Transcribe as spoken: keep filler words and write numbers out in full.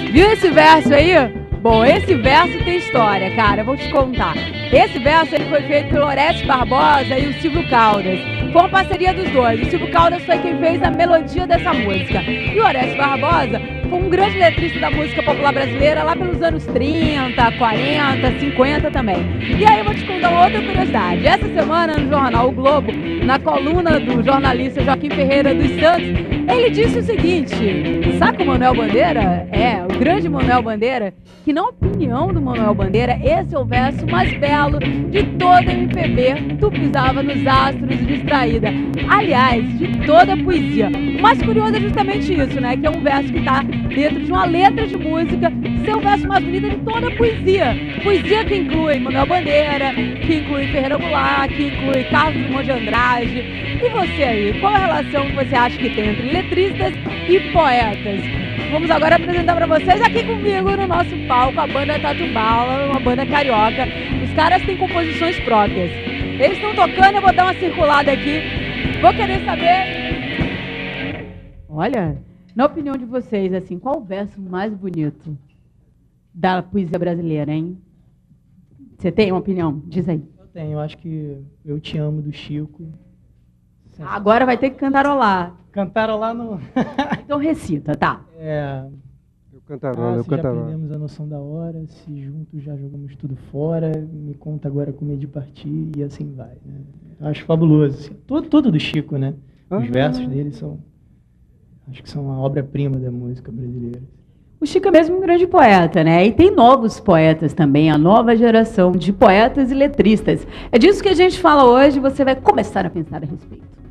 Viu esse verso aí? Bom, esse verso tem história, cara, eu vou te contar. Esse verso ele foi feito pelo Orestes Barbosa e o Silvio Caldas. Foi uma parceria dos dois. O Silvio Caldas foi quem fez a melodia dessa música. E o Orestes Barbosa foi um grande letrista da música popular brasileira lá pelos anos trinta, quarenta, cinquenta também. E aí eu vou te contar uma outra curiosidade. Essa semana no jornal O Globo, na coluna do jornalista Joaquim Ferreira dos Santos, ele disse o seguinte: saca o Manuel Bandeira? É, o grande Manuel Bandeira, que na opinião do Manuel Bandeira, esse é o verso mais belo de toda a M P B. Tu pisava nos astros distraída. Aliás, de toda a poesia. O mais curioso é justamente isso, né? Que é um verso que está dentro de uma letra de música, ser o verso mais bonito de toda a poesia. Poesia que inclui Manuel Bandeira, que inclui Ferreira Goulart, que inclui Carlos Drummond de Andrade. E você aí, qual a relação que você acha que tem entre letristas e poetas? Vamos agora apresentar para vocês aqui comigo no nosso palco a banda Tatu Bala, uma banda carioca. Os caras têm composições próprias. Eles estão tocando, eu vou dar uma circulada aqui. Vou querer saber... Olha, na opinião de vocês, assim, qual o verso mais bonito da poesia brasileira, hein? Você tem uma opinião? Diz aí. Eu tenho, eu acho que Eu Te Amo, do Chico. Agora vai ter que cantarolar. Cantarolar no... Então recita, tá. É... Eu cantarolo, ah, eu se já cantarolo. perdemos a noção da hora, se juntos já jogamos tudo fora, me conta agora com medo de partir, e assim vai, né? Eu acho fabuloso. Assim. Tudo, tudo do Chico, né? Os Ah. versos dele são... Acho que são uma obra-prima da música brasileira. O Chico é mesmo um grande poeta, né? E tem novos poetas também, a nova geração de poetas e letristas. É disso que a gente fala hoje, você vai começar a pensar a respeito.